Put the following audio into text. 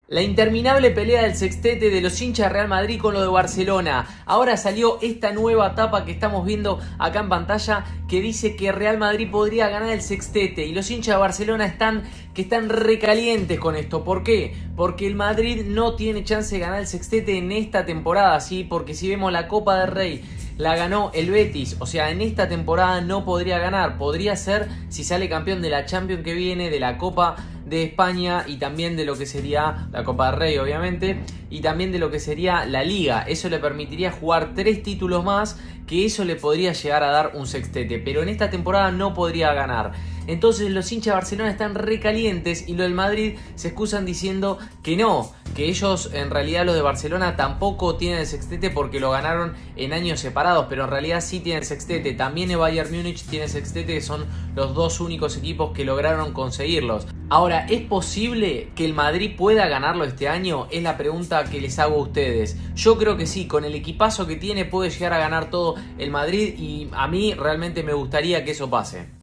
La interminable pelea del sextete de los hinchas de Real Madrid con lo de Barcelona. Ahora salió esta nueva tapa que estamos viendo acá en pantalla que dice que Real Madrid podría ganar el sextete y los hinchas de Barcelona están recalientes con esto. ¿Por qué? Porque el Madrid no tiene chance de ganar el sextete en esta temporada, ¿sí? Porque si vemos la Copa del Rey la ganó el Betis, o sea, en esta temporada no podría ganar. Podría ser si sale campeón de la Champions que viene, de la Copa de España y también de lo que sería la Copa del Rey, obviamente, y también de lo que sería la Liga. Eso le permitiría jugar 3 títulos más, que eso le podría llegar a dar un sextete, pero en esta temporada no podría ganar. Entonces los hinchas de Barcelona están recalientes y los del Madrid se excusan diciendo que no, que ellos en realidad los de Barcelona tampoco tienen el sextete porque lo ganaron en años separados, pero en realidad sí tienen el sextete. También el Bayern Múnich tiene el sextete, que son los dos únicos equipos que lograron conseguirlos. Ahora, ¿es posible que el Madrid pueda ganarlo este año? Es la pregunta que les hago a ustedes. Yo creo que sí, con el equipazo que tiene puede llegar a ganar todo el Madrid y a mí realmente me gustaría que eso pase.